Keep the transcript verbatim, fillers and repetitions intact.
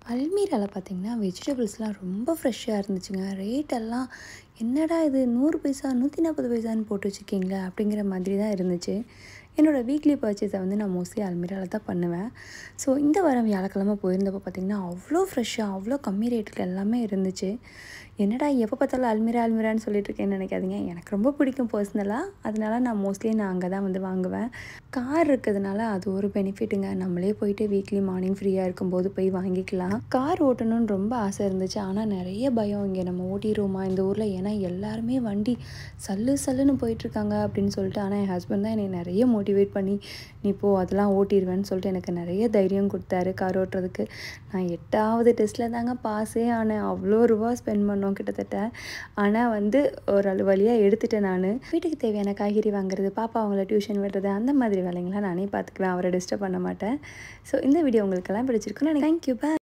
அல்மீரால பார்த்தீங்கன்னா, வெஜிடபிள்ஸ்லாம் ரொம்ப ஃப்ரெஷ்ஷாக இருந்துச்சுங்க. ரேட் எல்லாம் என்னடா இது நூறு பைசா, நூற்றி நாற்பது பைசான்னு போட்டு வச்சுருக்கீங்களே அப்படிங்கிற மாதிரி தான் இருந்துச்சு. என்னோடய வீக்லி பர்ச்சேஸை வந்து நான் மோஸ்ட்லி அல்மீரால தான் பண்ணுவேன். ஸோ இந்த வாரம் வியாழக்கிழமை போயிருந்தப்போ பார்த்தீங்கன்னா, அவ்வளோ ஃப்ரெஷ்ஷாக அவ்வளோ கம்மி ரேட்டுக்கு எல்லாமே இருந்துச்சு. என்னடா எப்போ பார்த்தாலும் அல்மீரா அல்மீரான்னு சொல்லிட்டு இருக்கேன்னு நினைக்காதீங்க. எனக்கு ரொம்ப பிடிக்கும் பர்சனலாக. அதனால நான் மோஸ்ட்லி நான் அங்கே தான் வந்து வாங்குவேன். கார் இருக்கிறதுனால அது ஒரு பெனிஃபிட்டுங்க. நம்மளே போயிட்டு வீக்லி மார்னிங் ஃப்ரீயாக இருக்கும்போது போய் வாங்கிக்கலாம். கார் ஓட்டணும்னு ரொம்ப ஆசை இருந்துச்சு. ஆனால் நிறைய பயம் இங்கே நம்ம ஓட்டிடுவோமா இந்த ஊரில், ஏன்னா எல்லாருமே வண்டி சல்லு சல்லுன்னு போயிட்டுருக்காங்க அப்படின்னு சொல்லிட்டு. ஆனால் என் ஹஸ்பண்ட் தான் என்னை நிறைய மோட்டிவேட் பண்ணி நீ போ அதெல்லாம் ஓட்டிடுவேன்னு சொல்லிட்டு எனக்கு நிறைய தைரியம் கொடுத்தாரு கார் ஓட்டுறதுக்கு. நான் எட்டாவது டெஸ்ட்டில் தாங்க பாஸே ஆனேன். அவ்வளோ ரூபா ஸ்பெண்ட் பண்ணோம் கிட்டத்தட்ட. ஆனால் வந்து ஒரு வழியாக எடுத்துட்டேன். நான் வீட்டுக்கு தேவையான காய்கறி வாங்குறது, பாப்பா அவங்கள டியூஷன் விடுறது, அந்த மாதிரி வேலைங்களாம் நானே பார்த்துக்குவேன். அவரை டிஸ்டர்ப் பண்ண மாட்டேன். ஸோ இந்த வீடியோ உங்களுக்கெல்லாம் பிடிச்சிருக்குன்னு எனக்கு தேங்க்யூ. பாய்.